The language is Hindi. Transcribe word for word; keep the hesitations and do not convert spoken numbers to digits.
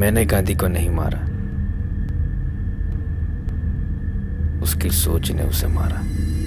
मैंने गांधी को नहीं मारा, उसकी सोच ने उसे मारा।